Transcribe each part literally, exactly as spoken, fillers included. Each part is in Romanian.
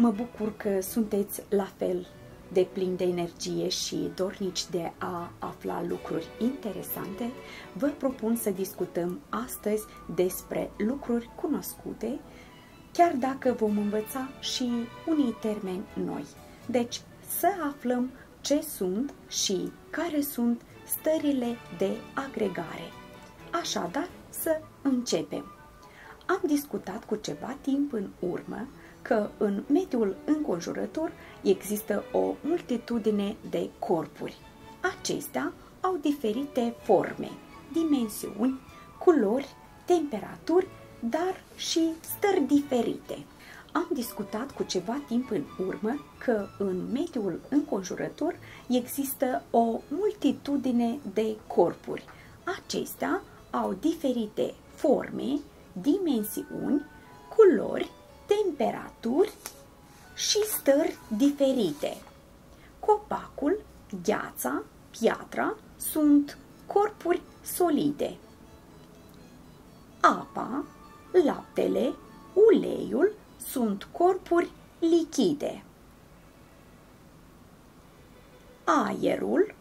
Mă bucur că sunteți la fel de plini de energie și dornici de a afla lucruri interesante. Vă propun să discutăm astăzi despre lucruri cunoscute, chiar dacă vom învăța și unii termeni noi. Deci, să aflăm ce sunt și care sunt stările de agregare. Așadar, să începem. Am discutat cu ceva timp în urmă că în mediul înconjurător există o multitudine de corpuri. Acestea au diferite forme, dimensiuni, culori, temperaturi, dar și stări diferite. Am discutat cu ceva timp în urmă că în mediul înconjurător există o multitudine de corpuri. Acestea au diferite forme, dimensiuni, culori, temperaturi și stări diferite. Copacul, gheața, piatra sunt corpuri solide. Apa, laptele, uleiul sunt corpuri lichide. Aerul,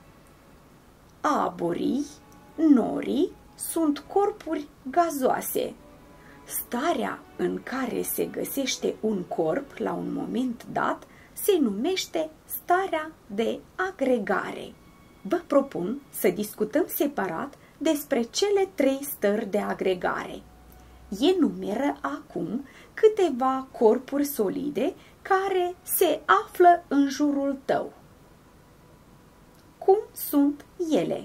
aburii, norii sunt corpuri gazoase. Starea în care se găsește un corp la un moment dat se numește starea de agregare. Vă propun să discutăm separat despre cele trei stări de agregare. Enumeră acum câteva corpuri solide care se află în jurul tău. Cum sunt ele?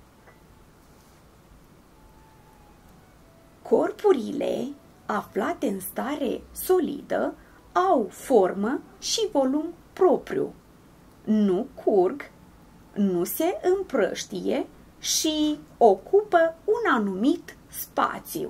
Corpurile aflate în stare solidă au formă și volum propriu. Nu curg, nu se împrăștie și ocupă un anumit spațiu.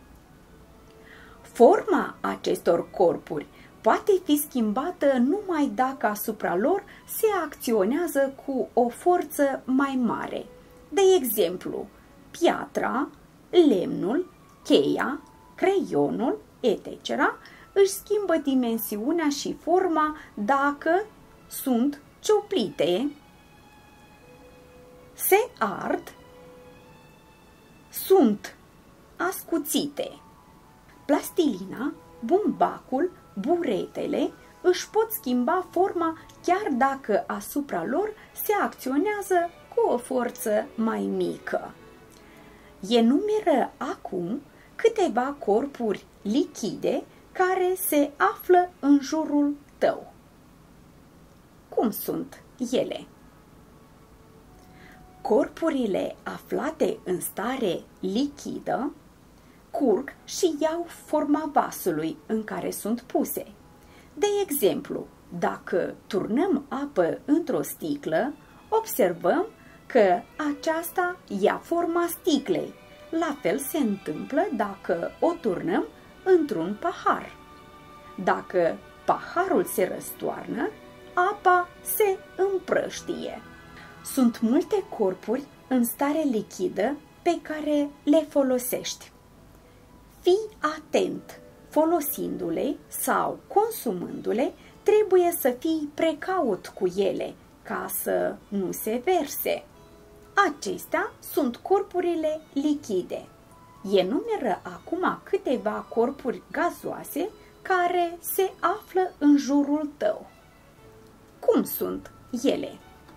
Forma acestor corpuri poate fi schimbată numai dacă asupra lor se acționează cu o forță mai mare. De exemplu, piatra, lemnul, cheia, creionul, et cetera își schimbă dimensiunea și forma dacă sunt cioplite, se ard, sunt ascuțite. Plastilina, bumbacul, buretele își pot schimba forma chiar dacă asupra lor se acționează cu o forță mai mică. Enumeră acum câteva corpuri lichide care se află în jurul tău. Cum sunt ele? Corpurile aflate în stare lichidă curg și iau forma vasului în care sunt puse. De exemplu, dacă turnăm apă într-o sticlă, observăm că aceasta ia forma sticlei. La fel se întâmplă dacă o turnăm într-un pahar. Dacă paharul se răstoarnă, apa se împrăștie. Sunt multe corpuri în stare lichidă pe care le folosești. Fii atent! Folosindu-le sau consumându-le, trebuie să fii precaut cu ele ca să nu se verse. Acestea sunt corpurile lichide. Enumeră acum câteva corpuri gazoase care se află în jurul tău. Cum sunt ele?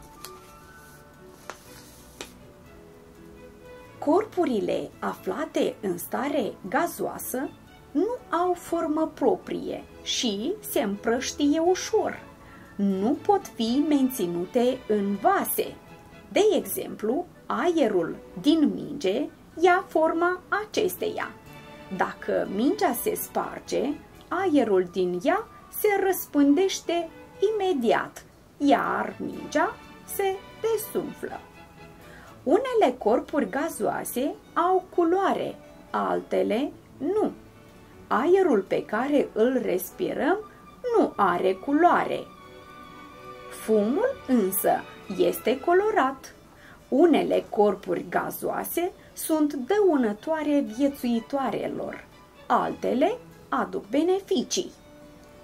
Corpurile aflate în stare gazoasă nu au formă proprie și se împrăștie ușor. Nu pot fi menținute în vase. De exemplu, aerul din minge ia forma acesteia. Dacă mingea se sparge, aerul din ea se răspândește imediat, iar mingea se desumflă. Unele corpuri gazoase au culoare, altele nu. Aerul pe care îl respirăm nu are culoare. Fumul însă este colorat. Unele corpuri gazoase sunt dăunătoare viețuitoarelor, altele aduc beneficii.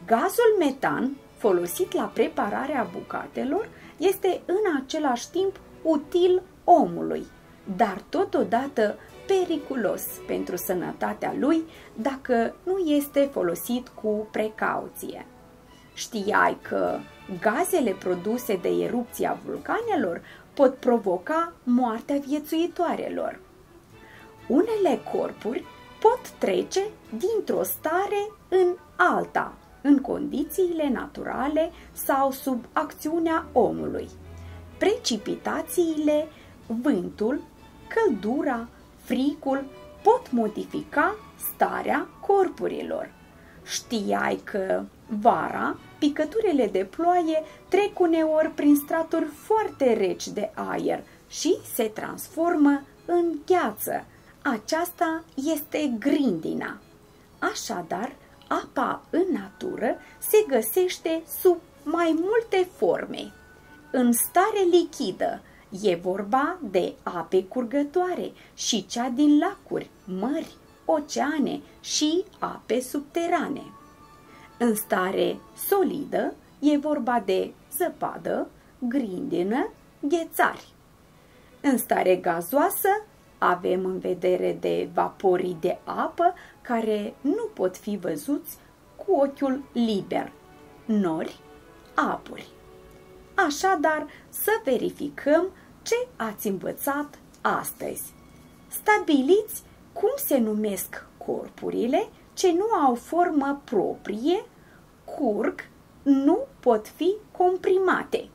Gazul metan, folosit la prepararea bucatelor, este în același timp util omului, dar totodată periculos pentru sănătatea lui dacă nu este folosit cu precauție. Știai că gazele produse de erupția vulcanelor pot provoca moartea viețuitoarelor? Unele corpuri pot trece dintr-o stare în alta, în condițiile naturale sau sub acțiunea omului. Precipitațiile, vântul, căldura, frigul pot modifica starea corpurilor. Știai că vara picăturile de ploaie trec uneori prin straturi foarte reci de aer și se transformă în gheață. Aceasta este grindina. Așadar, apa în natură se găsește sub mai multe forme. În stare lichidă e vorba de ape curgătoare și cea din lacuri, mări, oceane și ape subterane. În stare solidă e vorba de zăpadă, grindină, ghețari. În stare gazoasă avem în vedere de vaporii de apă care nu pot fi văzuți cu ochiul liber, nori, apuri. Așadar, să verificăm ce ați învățat astăzi. Stabiliți cum se numesc corpurile ce nu au formă proprie, curg, nu pot fi comprimate.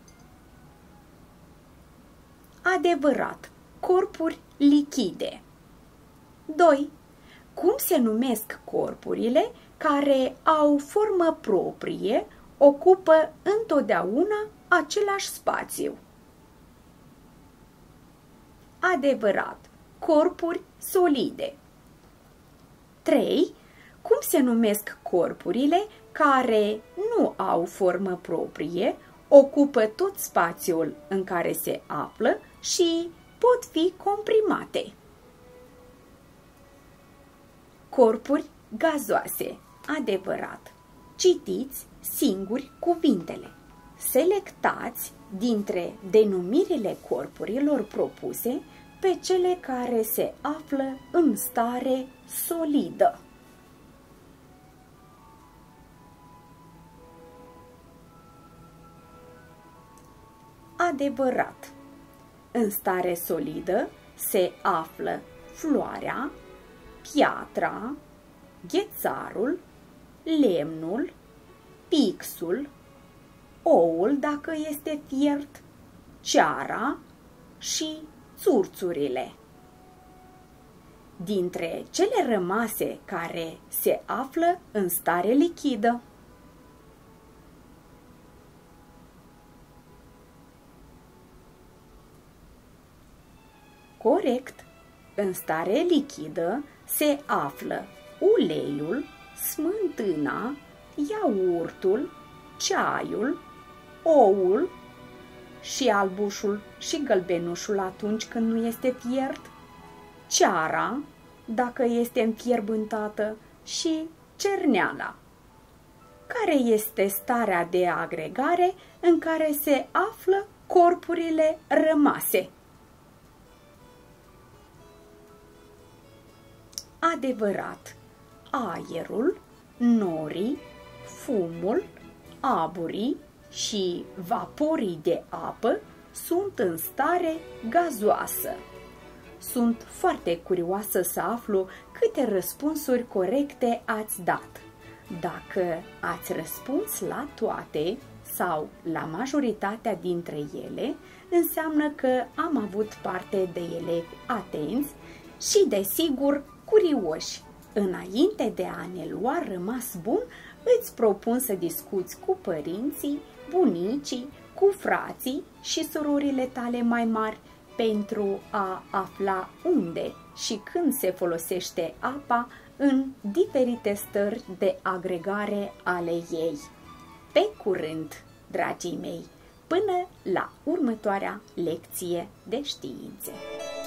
Adevărat, corpuri lichide. doi. Cum se numesc corpurile care au formă proprie, ocupă întotdeauna același spațiu? Adevărat, corpuri solide. trei. Cum se numesc corpurile care nu au formă proprie, ocupă tot spațiul în care se află și pot fi comprimate? Corpuri gazoase. Adevărat. Citiți singuri cuvintele. Selectați dintre denumirile corpurilor propuse pe cele care se află în stare solidă. Adevărat. În stare solidă se află floarea, piatra, ghețarul, lemnul, pixul, oul dacă este fiert, ceara și țurțurile. Dintre cele rămase care se află în stare lichidă. Corect. În stare lichidă se află uleiul, smântâna, iaurtul, ceaiul, oul și albușul și gălbenușul atunci când nu este fiert, ceara dacă este înfierbântată și cerneala. Care este starea de agregare în care se află corpurile rămase? Adevărat, aerul, norii, fumul, aburii și vaporii de apă sunt în stare gazoasă. Sunt foarte curioasă să aflu câte răspunsuri corecte ați dat. Dacă ați răspuns la toate sau la majoritatea dintre ele, înseamnă că am avut parte de elevi atenți și, desigur, curioși. Înainte de a ne lua rămas bun, îți propun să discuți cu părinții, bunicii, cu frații și surorile tale mai mari pentru a afla unde și când se folosește apa în diferite stări de agregare ale ei. Pe curând, dragii mei, până la următoarea lecție de științe!